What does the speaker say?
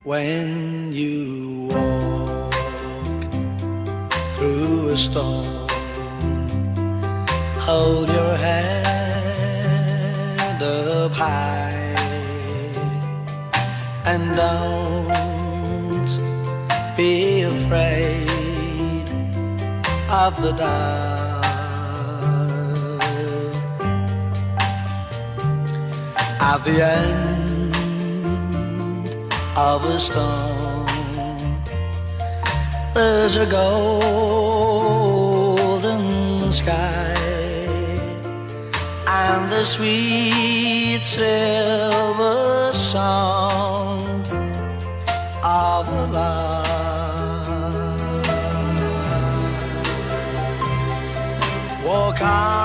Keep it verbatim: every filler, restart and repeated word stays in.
When you walk through a storm, hold your head up high and don't be afraid of the dark. At the end of a storm, there's a golden sky and the sweet silver sound of love. Walk on